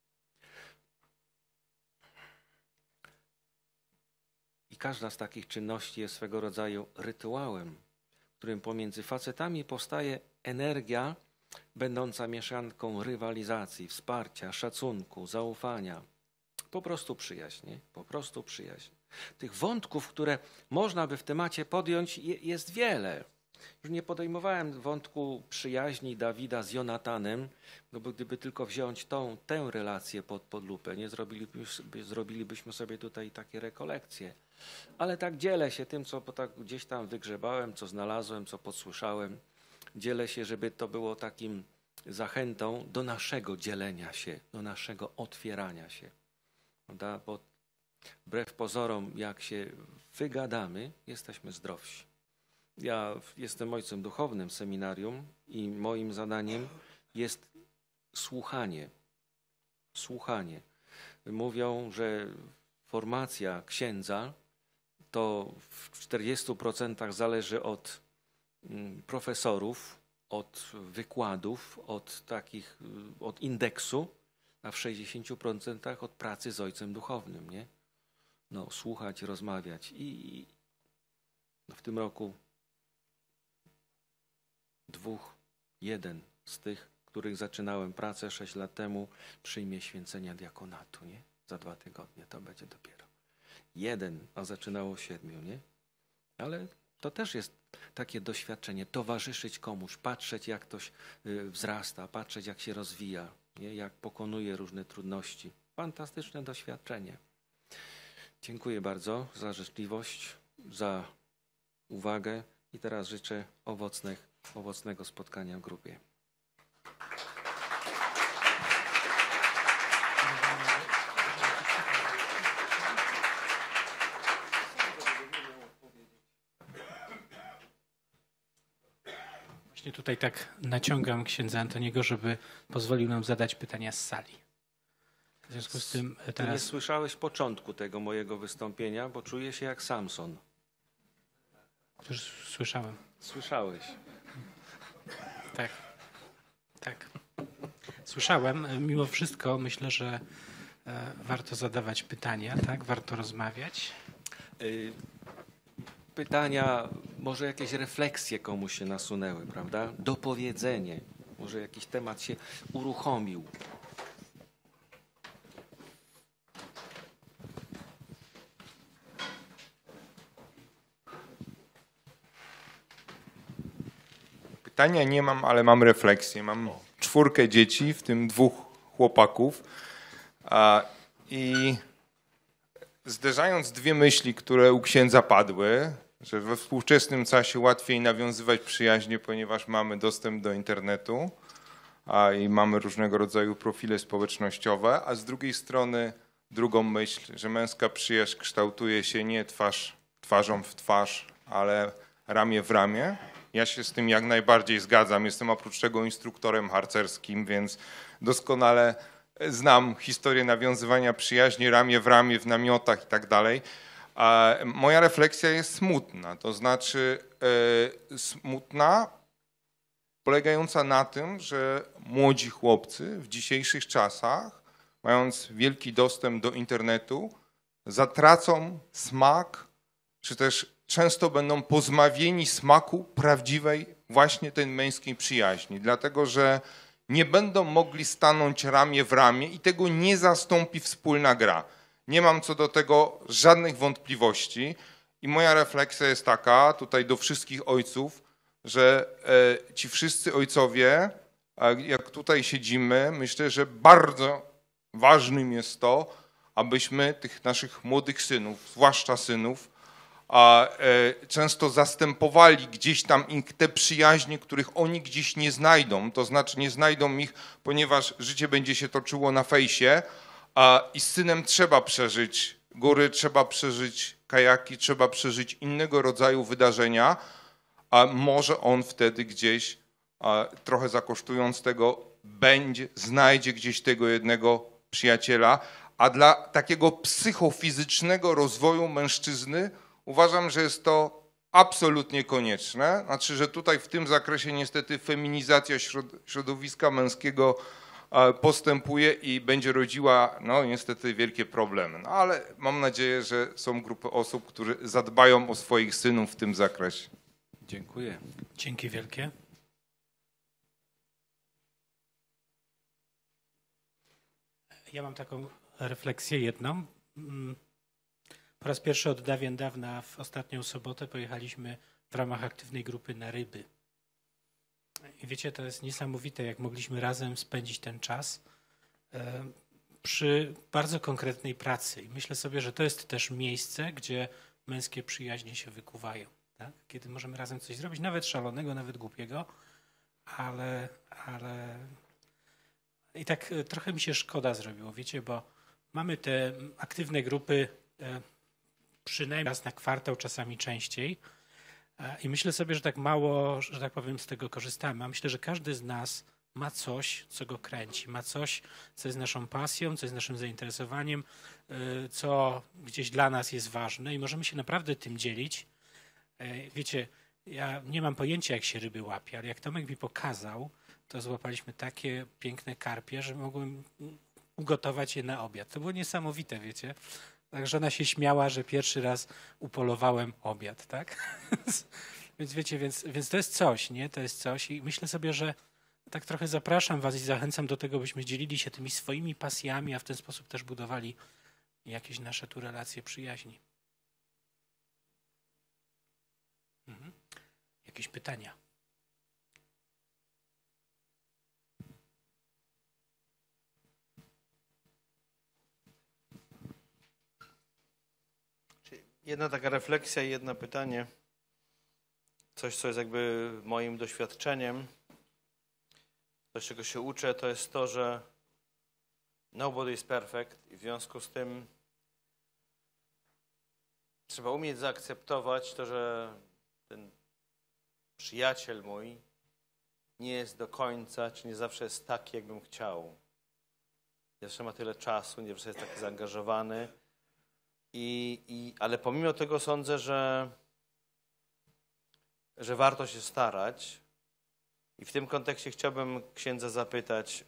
I każda z takich czynności jest swego rodzaju rytuałem, w którym pomiędzy facetami powstaje energia będąca mieszanką rywalizacji, wsparcia, szacunku, zaufania. Po prostu przyjaźń, nie? Po prostu przyjaźń. Tych wątków, które można by w temacie podjąć, jest wiele. Już nie podejmowałem wątku przyjaźni Dawida z Jonatanem, no bo gdyby tylko wziąć tą, tę relację pod, pod lupę, nie zrobilibyśmy, zrobilibyśmy sobie tutaj takie rekolekcje. Ale tak dzielę się tym, co tak gdzieś tam wygrzebałem, co znalazłem, co podsłyszałem. Dzielę się, żeby to było takim zachętą do naszego dzielenia się, do naszego otwierania się. Prawda? Bo wbrew pozorom, jak się wygadamy, jesteśmy zdrowsi. Ja jestem ojcem duchownym seminarium i moim zadaniem jest słuchanie. Słuchanie. Mówią, że formacja księdza to w czterdziestu procentach zależy od profesorów, od wykładów, od takich, od indeksu, a w sześćdziesięciu procentach od pracy z ojcem duchownym, nie? No, słuchać, rozmawiać. I no, w tym roku dwóch, jeden z tych, których zaczynałem pracę sześć lat temu, przyjmie święcenia diakonatu, nie? Za dwa tygodnie to będzie dopiero. Jeden, a zaczynało siedmiu, nie? Ale to też jest takie doświadczenie, towarzyszyć komuś, patrzeć jak ktoś wzrasta, patrzeć jak się rozwija, nie? Jak pokonuje różne trudności. Fantastyczne doświadczenie. Dziękuję bardzo za życzliwość, za uwagę i teraz życzę owocnych, owocnego spotkania w grupie. Właśnie tutaj tak naciągam księdza Antoniego, żeby pozwolił nam zadać pytania z sali. W związku z tym teraz... Ty nie słyszałeś początku tego mojego wystąpienia, bo czuję się jak Samson. Już słyszałem. Słyszałeś. Tak, tak. Słyszałem. Mimo wszystko myślę, że warto zadawać pytania, tak? Warto rozmawiać. Pytania, może jakieś refleksje komuś się nasunęły, prawda? Dopowiedzenie. Może jakiś temat się uruchomił. Pytania nie mam, ale mam refleksję. Mam czwórkę dzieci, w tym dwóch chłopaków. I zderzając dwie myśli, które u księdza padły, że we współczesnym czasie łatwiej nawiązywać przyjaźnie, ponieważ mamy dostęp do internetu a i mamy różnego rodzaju profile społecznościowe, a z drugiej strony drugą myśl, że męska przyjaźń kształtuje się nie twarz, twarzą w twarz, ale ramię w ramię. Ja się z tym jak najbardziej zgadzam. Jestem oprócz tego instruktorem harcerskim, więc doskonale znam historię nawiązywania przyjaźni ramię w ramię w namiotach i tak dalej. A moja refleksja jest smutna, to znaczy e, smutna, polegająca na tym, że młodzi chłopcy w dzisiejszych czasach, mając wielki dostęp do internetu, zatracą smak, czy też często będą pozbawieni smaku prawdziwej właśnie tej męskiej przyjaźni, dlatego że nie będą mogli stanąć ramię w ramię i tego nie zastąpi wspólna gra. Nie mam co do tego żadnych wątpliwości i moja refleksja jest taka, tutaj do wszystkich ojców, że ci wszyscy ojcowie, jak tutaj siedzimy, myślę, że bardzo ważnym jest to, abyśmy tych naszych młodych synów, zwłaszcza synów, a często zastępowali gdzieś tam te przyjaźnie, których oni gdzieś nie znajdą, to znaczy nie znajdą ich, ponieważ życie będzie się toczyło na fejsie, a i z synem trzeba przeżyć góry, trzeba przeżyć kajaki, trzeba przeżyć innego rodzaju wydarzenia, a może on wtedy gdzieś, a trochę zakosztując tego, będzie, znajdzie gdzieś tego jednego przyjaciela, a dla takiego psychofizycznego rozwoju mężczyzny uważam, że jest to absolutnie konieczne. Znaczy, że tutaj w tym zakresie niestety feminizacja środowiska męskiego postępuje i będzie rodziła, no niestety, wielkie problemy. No ale mam nadzieję, że są grupy osób, które zadbają o swoich synów w tym zakresie. Dziękuję. Dzięki wielkie. Ja mam taką refleksję jedną. Po raz pierwszy od dawien dawna w ostatnią sobotę pojechaliśmy w ramach aktywnej grupy na ryby. I wiecie, to jest niesamowite, jak mogliśmy razem spędzić ten czas e, przy bardzo konkretnej pracy. I myślę sobie, że to jest też miejsce, gdzie męskie przyjaźnie się wykuwają. Tak? Kiedy możemy razem coś zrobić, nawet szalonego, nawet głupiego, ale, ale... I tak trochę mi się szkoda zrobiło, wiecie, bo mamy te aktywne grupy e, przynajmniej raz na kwartał, czasami częściej. I myślę sobie, że tak mało, że tak powiem, z tego korzystamy. A myślę, że każdy z nas ma coś, co go kręci. Ma coś, co jest naszą pasją, co jest naszym zainteresowaniem, co gdzieś dla nas jest ważne i możemy się naprawdę tym dzielić. Wiecie, ja nie mam pojęcia, jak się ryby łapie, ale jak Tomek mi pokazał, to złapaliśmy takie piękne karpie, że mogłem ugotować je na obiad. To było niesamowite, wiecie. Tak, żona się śmiała, że pierwszy raz upolowałem obiad, tak? Więc wiecie, więc, więc to jest coś, nie? To jest coś i myślę sobie, że tak trochę zapraszam was i zachęcam do tego, byśmy dzielili się tymi swoimi pasjami, a w ten sposób też budowali jakieś nasze tu relacje przyjaźni. Mhm. Jakieś pytania? Jedna taka refleksja i jedno pytanie. Coś, co jest jakby moim doświadczeniem. Coś, czego się uczę, to jest to, że nobody is perfect i w związku z tym trzeba umieć zaakceptować to, że ten przyjaciel mój nie jest do końca, czy nie zawsze jest taki, jakbym chciał. Nie zawsze ma tyle czasu, nie zawsze jest taki zaangażowany. I, i, ale pomimo tego sądzę, że, że warto się starać. I w tym kontekście chciałbym księdza zapytać,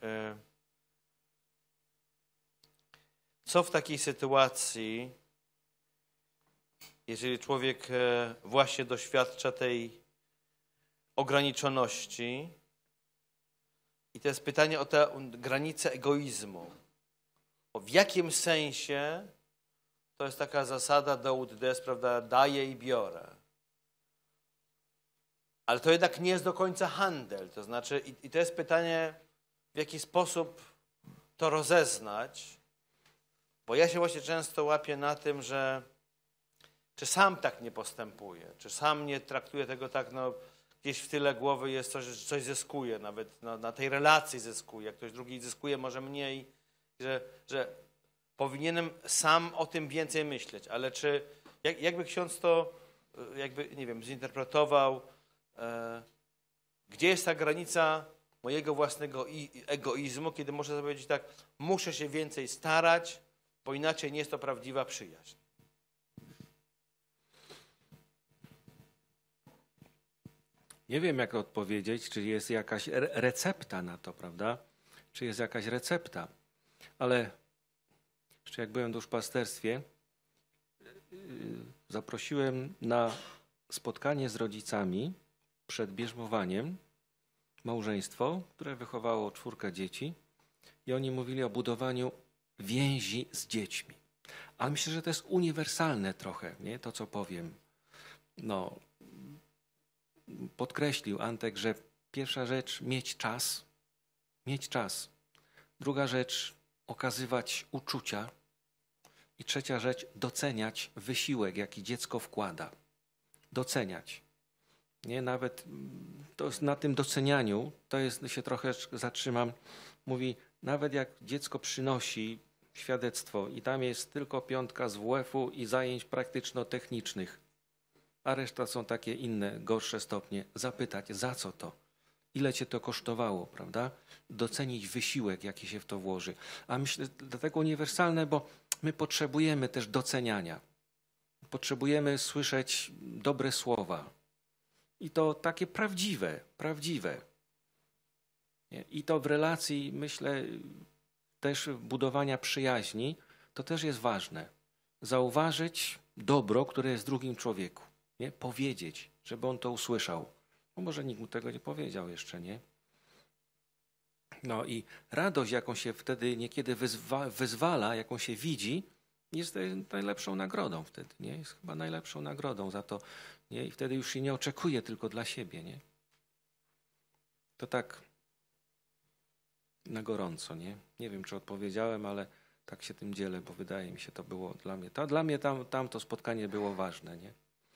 co w takiej sytuacji, jeżeli człowiek właśnie doświadcza tej ograniczoności, i to jest pytanie o tę granicę egoizmu. O w jakim sensie to jest taka zasada do ut des, prawda, daję i biorę. Ale to jednak nie jest do końca handel. To znaczy, i, i to jest pytanie, w jaki sposób to rozeznać, bo ja się właśnie często łapię na tym, że czy sam tak nie postępuję, czy sam nie traktuję tego tak, no gdzieś w tyle głowy jest coś, że coś zyskuje, nawet no, na tej relacji zyskuje, jak ktoś drugi zyskuje może mniej, że, że powinienem sam o tym więcej myśleć, ale czy, jak, jakby ksiądz to, jakby, nie wiem, zinterpretował, e, gdzie jest ta granica mojego własnego i, egoizmu, kiedy muszę sobie powiedzieć tak, muszę się więcej starać, bo inaczej nie jest to prawdziwa przyjaźń. Nie wiem, jak odpowiedzieć, czy jest jakaś recepta na to, prawda? Czy jest jakaś recepta, ale jeszcze jak byłem w duszpasterstwie, zaprosiłem na spotkanie z rodzicami przed bierzmowaniem małżeństwo, które wychowało czwórkę dzieci i oni mówili o budowaniu więzi z dziećmi. Ale myślę, że to jest uniwersalne trochę, nie? To, co powiem. No, podkreślił Antek, że pierwsza rzecz, mieć czas, mieć czas. Druga rzecz, okazywać uczucia. I trzecia rzecz, doceniać wysiłek, jaki dziecko wkłada. Doceniać. Nie, nawet to jest na tym docenianiu, to jest, się trochę zatrzymam, mówi, nawet jak dziecko przynosi świadectwo i tam jest tylko piątka z W F-u i zajęć praktyczno-technicznych, a reszta są takie inne, gorsze stopnie, zapytać, za co to? Ile cię to kosztowało, prawda? Docenić wysiłek, jaki się w to włoży. A myślę, dlatego uniwersalne, bo my potrzebujemy też doceniania. Potrzebujemy słyszeć dobre słowa. I to takie prawdziwe, prawdziwe. Nie? I to w relacji, myślę, też budowania przyjaźni, to też jest ważne. Zauważyć dobro, które jest w drugim człowieku. Nie? Powiedzieć, żeby on to usłyszał. Bo może nikt mu tego nie powiedział jeszcze, nie? No i radość, jaką się wtedy niekiedy wyzwa, wyzwala, jaką się widzi, jest najlepszą nagrodą wtedy, nie? Jest chyba najlepszą nagrodą za to, nie? I wtedy już się nie oczekuje tylko dla siebie, nie? To tak na gorąco, nie? Nie wiem, czy odpowiedziałem, ale tak się tym dzielę, bo wydaje mi się, to było dla mnie, to, dla mnie tam, tam to spotkanie było ważne, nie?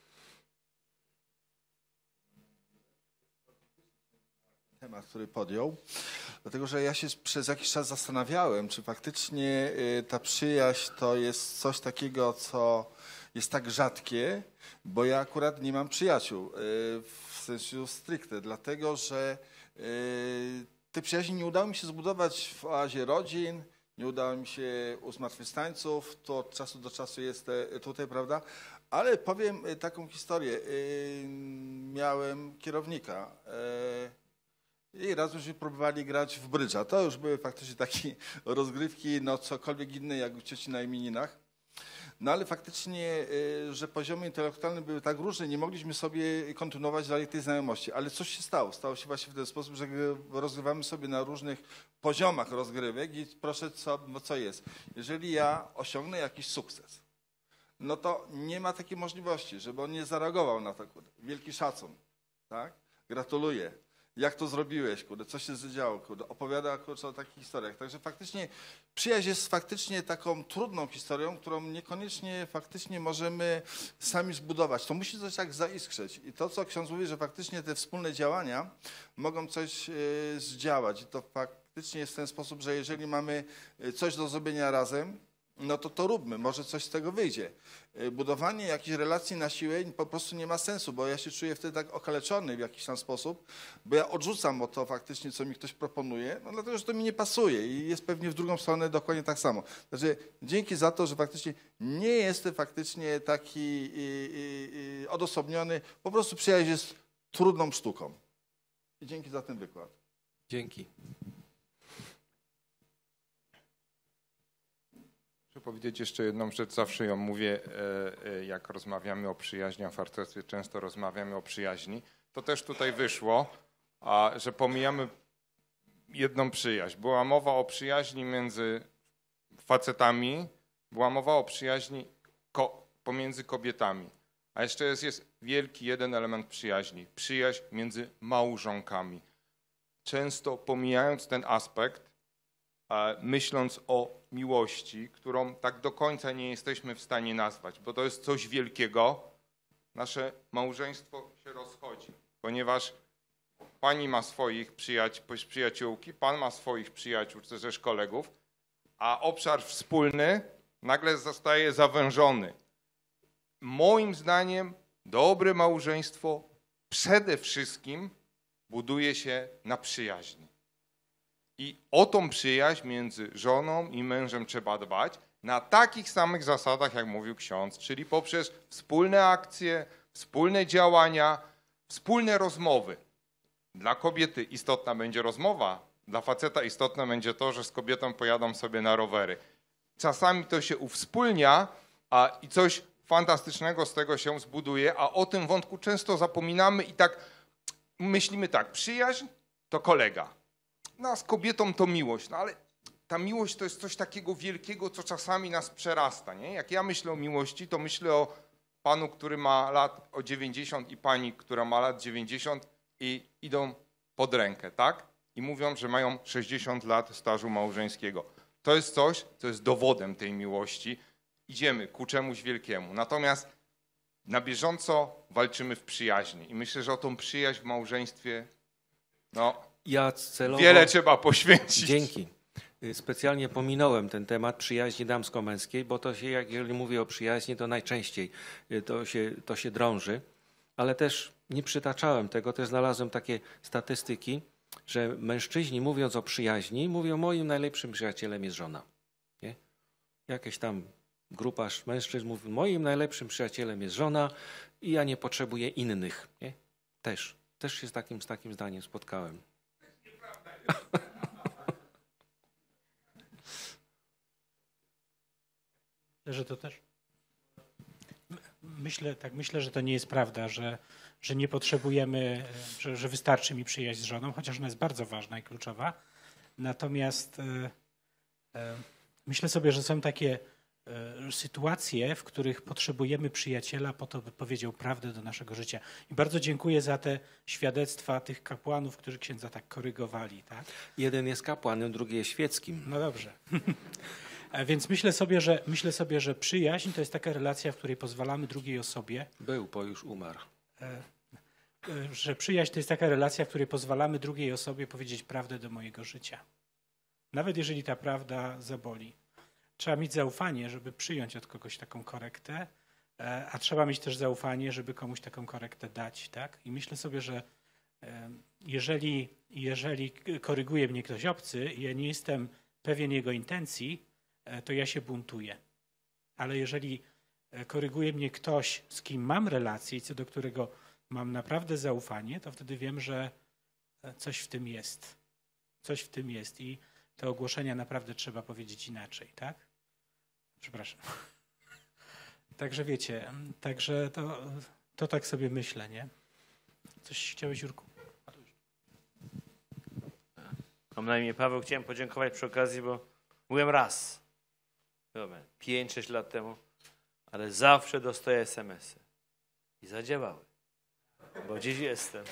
Temat, który podjął, dlatego że ja się przez jakiś czas zastanawiałem, czy faktycznie ta przyjaźń to jest coś takiego, co jest tak rzadkie, bo ja akurat nie mam przyjaciół w sensu stricte, dlatego że te przyjaźni nie udało mi się zbudować w oazie rodzin, nie udało mi się u zmartwychwstańców, to od czasu do czasu jest tutaj, prawda? Ale powiem taką historię. Miałem kierownika i raz już próbowali grać w brydża. To już były faktycznie takie rozgrywki, no cokolwiek inne jak u cioci na imieninach. No ale faktycznie, że poziomy intelektualne były tak różne, nie mogliśmy sobie kontynuować dalej tej znajomości. Ale coś się stało. Stało się właśnie w ten sposób, że rozgrywamy sobie na różnych poziomach rozgrywek i proszę, co, no co jest. Jeżeli ja osiągnę jakiś sukces, no to nie ma takiej możliwości, żeby on nie zareagował na to. Kurde. Wielki szacun, tak? Gratuluję. Jak to zrobiłeś, kurde, co się zadziało, kurde, opowiada kurczę, o takich historiach. Także faktycznie przyjaźń jest faktycznie taką trudną historią, którą niekoniecznie faktycznie możemy sami zbudować. To musi coś tak zaiskrzeć. I to, co ksiądz mówi, że faktycznie te wspólne działania mogą coś yy, zdziałać. I to faktycznie jest w ten sposób, że jeżeli mamy coś do zrobienia razem, no to to róbmy, może coś z tego wyjdzie. Budowanie jakichś relacji na siłę po prostu nie ma sensu, bo ja się czuję wtedy tak okaleczony w jakiś tam sposób, bo ja odrzucam o to faktycznie, co mi ktoś proponuje, no dlatego, że to mi nie pasuje i jest pewnie w drugą stronę dokładnie tak samo. Znaczy, dzięki za to, że faktycznie nie jestem faktycznie taki i, i, i odosobniony, po prostu przyjaźń jest trudną sztuką. I dzięki za ten wykład. Dzięki. Muszę powiedzieć jeszcze jedną rzecz, zawsze ją mówię, jak rozmawiamy o przyjaźni, a w harcerstwie często rozmawiamy o przyjaźni. To też tutaj wyszło, że pomijamy jedną przyjaźń. Była mowa o przyjaźni między facetami, była mowa o przyjaźni ko- pomiędzy kobietami. A jeszcze jest, jest wielki jeden element przyjaźni, przyjaźń między małżonkami. Często pomijając ten aspekt, myśląc o miłości, którą tak do końca nie jesteśmy w stanie nazwać, bo to jest coś wielkiego, nasze małżeństwo się rozchodzi, ponieważ pani ma swoich przyjaciół, przyjaciółki, pan ma swoich przyjaciół, czy też kolegów, a obszar wspólny nagle zostaje zawężony. Moim zdaniem dobre małżeństwo przede wszystkim buduje się na przyjaźni. I o tą przyjaźń między żoną i mężem trzeba dbać na takich samych zasadach, jak mówił ksiądz, czyli poprzez wspólne akcje, wspólne działania, wspólne rozmowy. Dla kobiety istotna będzie rozmowa, dla faceta istotne będzie to, że z kobietą pojadą sobie na rowery. Czasami to się uwspólnia a, i coś fantastycznego z tego się zbuduje, a o tym wątku często zapominamy i tak myślimy tak, przyjaźń to kolega. No a z kobietą to miłość, no ale ta miłość to jest coś takiego wielkiego, co czasami nas przerasta, nie? Jak ja myślę o miłości, to myślę o panu, który ma lat o dziewięćdziesiąt i pani, która ma lat dziewięćdziesiąt i idą pod rękę, tak? I mówią, że mają sześćdziesiąt lat stażu małżeńskiego. To jest coś, co jest dowodem tej miłości. Idziemy ku czemuś wielkiemu. Natomiast na bieżąco walczymy w przyjaźni i myślę, że o tą przyjaźń w małżeństwie, no... Ja celowo... Wiele trzeba poświęcić. Dzięki. Specjalnie pominąłem ten temat przyjaźni damsko-męskiej, bo to się, jak jeżeli mówię o przyjaźni, to najczęściej to się, to się drąży, ale też nie przytaczałem tego, też znalazłem takie statystyki, że mężczyźni mówiąc o przyjaźni, mówią moim najlepszym przyjacielem jest żona. Nie? Jakieś tam grupa mężczyzn mówi moim najlepszym przyjacielem jest żona i ja nie potrzebuję innych. Nie? Też. Też się z takim, z takim zdaniem spotkałem. Że to też. Myślę, tak, myślę, że to nie jest prawda, że, że nie potrzebujemy, że, że wystarczy mi przyjaźń z żoną, chociaż ona jest bardzo ważna i kluczowa. Natomiast e, e, myślę sobie, że są takie e, sytuacje, w których potrzebujemy przyjaciela po to, by powiedział prawdę do naszego życia. I bardzo dziękuję za te świadectwa tych kapłanów, którzy księdza tak korygowali. Tak? Jeden jest kapłanem, drugi jest świeckim. No dobrze. Więc myślę sobie, że myślę sobie, że przyjaźń to jest taka relacja, w której pozwalamy drugiej osobie. Był, bo już umarł. Że przyjaźń to jest taka relacja, w której pozwalamy drugiej osobie powiedzieć prawdę do mojego życia. Nawet jeżeli ta prawda zaboli. Trzeba mieć zaufanie, żeby przyjąć od kogoś taką korektę, a trzeba mieć też zaufanie, żeby komuś taką korektę dać. Tak? I myślę sobie, że jeżeli, jeżeli koryguje mnie ktoś obcy i ja nie jestem pewien jego intencji, to ja się buntuję. Ale jeżeli koryguje mnie ktoś, z kim mam relację i co do którego mam naprawdę zaufanie, to wtedy wiem, że coś w tym jest. Coś w tym jest i te ogłoszenia naprawdę trzeba powiedzieć inaczej, tak? Przepraszam. Także wiecie, także to, to tak sobie myślę, nie? Coś chciałeś, Jurku? Mam na imię Paweł. Chciałem podziękować przy okazji, bo byłem raz, pięć, sześć lat temu, ale zawsze dostaję es em esy. I zadziałały, bo gdzieś jestem.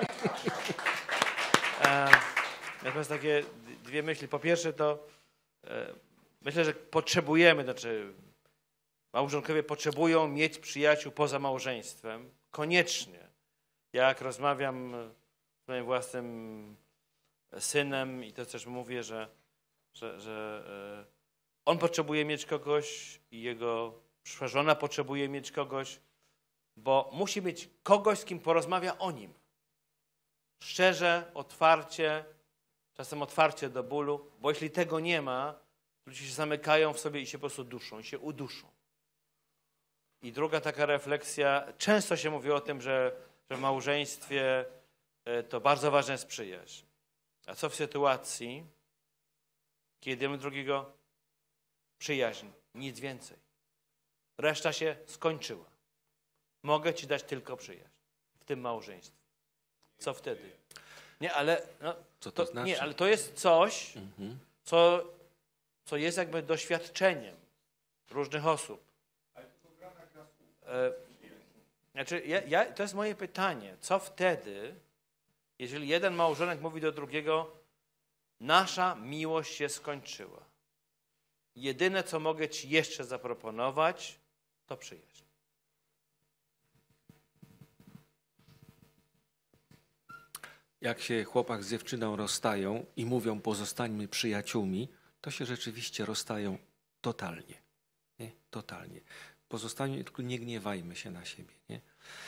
e, natomiast takie dwie myśli. Po pierwsze to e, myślę, że potrzebujemy, znaczy małżonkowie potrzebują mieć przyjaciół poza małżeństwem. Koniecznie. Jak rozmawiam z moim własnym synem i to też mówię, że, że, że on potrzebuje mieć kogoś i jego przyszła żona potrzebuje mieć kogoś, bo musi mieć kogoś, z kim porozmawia o nim. Szczerze, otwarcie, czasem otwarcie do bólu, bo jeśli tego nie ma, ludzie się zamykają w sobie i się po prostu duszą, i się uduszą. I druga taka refleksja, często się mówi o tym, że, że w małżeństwie to bardzo ważna jest przyjaźń. A co w sytuacji, kiedy jeden drugiego przyjaźń, nic więcej. Reszta się skończyła. Mogę ci dać tylko przyjaźń w tym małżeństwie. Co wtedy? Nie, ale no, Co to to, znaczy? nie, ale to jest coś, Mhm. co, co jest jakby doświadczeniem różnych osób. E, znaczy, ja, ja, to jest moje pytanie. Co wtedy, jeżeli jeden małżonek mówi do drugiego, nasza miłość się skończyła. Jedyne, co mogę ci jeszcze zaproponować, to przyjaźń. Jak się chłopak z dziewczyną rozstają i mówią pozostańmy przyjaciółmi, to się rzeczywiście rozstają totalnie. Nie? Totalnie. Pozostańmy, tylko nie gniewajmy się na siebie. Nie?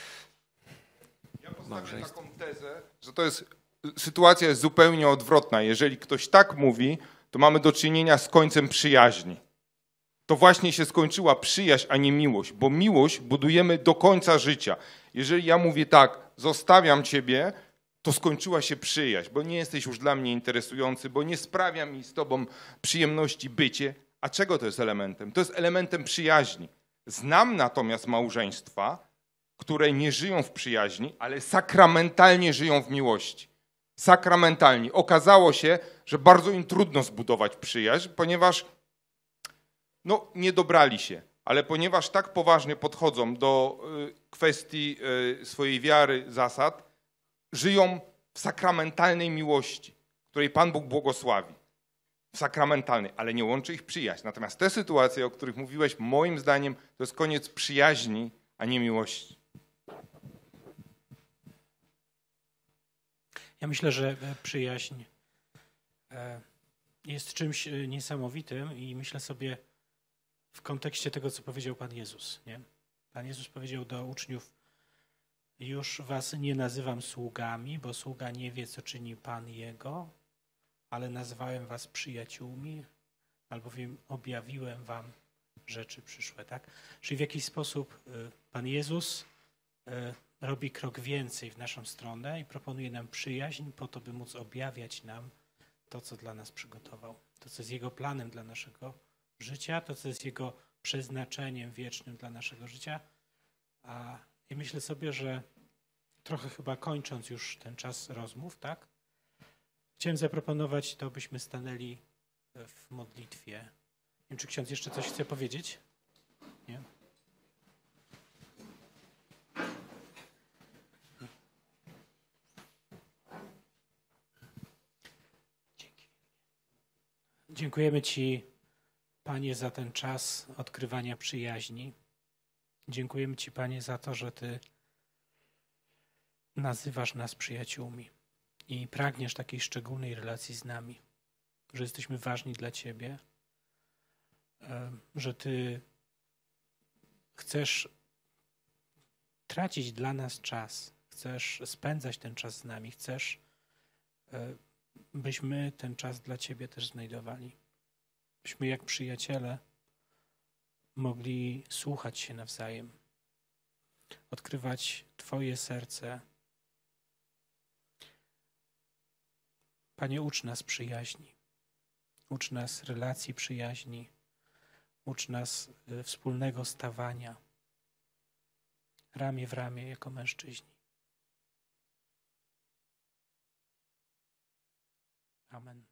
Ja postawię Małżeństwo. taką tezę, że to jest, sytuacja jest zupełnie odwrotna. Jeżeli ktoś tak mówi, to mamy do czynienia z końcem przyjaźni. To właśnie się skończyła przyjaźń, a nie miłość, bo miłość budujemy do końca życia. Jeżeli ja mówię tak, zostawiam ciebie, to skończyła się przyjaźń, bo nie jesteś już dla mnie interesujący, bo nie sprawia mi z tobą przyjemności bycie. A czego to jest elementem? To jest elementem przyjaźni. Znam natomiast małżeństwa, które nie żyją w przyjaźni, ale sakramentalnie żyją w miłości. Sakramentalnie. Okazało się, że bardzo im trudno zbudować przyjaźń, ponieważ no, nie dobrali się, ale ponieważ tak poważnie podchodzą do y, kwestii y, swojej wiary, zasad, żyją w sakramentalnej miłości, której Pan Bóg błogosławi. W sakramentalnej, ale nie łączy ich przyjaźń. Natomiast te sytuacje, o których mówiłeś, moim zdaniem to jest koniec przyjaźni, a nie miłości. Ja myślę, że przyjaźń jest czymś niesamowitym i myślę sobie w kontekście tego, co powiedział Pan Jezus. Nie? Pan Jezus powiedział do uczniów, już was nie nazywam sługami, bo sługa nie wie, co czyni Pan Jego, ale nazwałem was przyjaciółmi, albowiem objawiłem wam rzeczy przyszłe. Tak? Czyli w jakiś sposób Pan Jezus robi krok więcej w naszą stronę i proponuje nam przyjaźń po to, by móc objawiać nam to, co dla nas przygotował, to, co jest Jego planem dla naszego życia, to, co jest Jego przeznaczeniem wiecznym dla naszego życia. A ja myślę sobie, że trochę chyba kończąc już ten czas rozmów, tak? Chciałem zaproponować to, byśmy stanęli w modlitwie. Nie wiem, czy ksiądz jeszcze coś chce powiedzieć? Nie? Dzięki. Dziękujemy Ci, Panie, za ten czas odkrywania przyjaźni. Dziękujemy Ci, Panie, za to, że Ty nazywasz nas przyjaciółmi i pragniesz takiej szczególnej relacji z nami, że jesteśmy ważni dla Ciebie, że Ty chcesz tracić dla nas czas, chcesz spędzać ten czas z nami, chcesz, byśmy ten czas dla Ciebie też znajdowali. Byśmy jak przyjaciele mogli słuchać się nawzajem, odkrywać Twoje serce. Panie, ucz nas przyjaźni, ucz nas relacji przyjaźni, ucz nas wspólnego stawania ramię w ramię jako mężczyźni. Amen.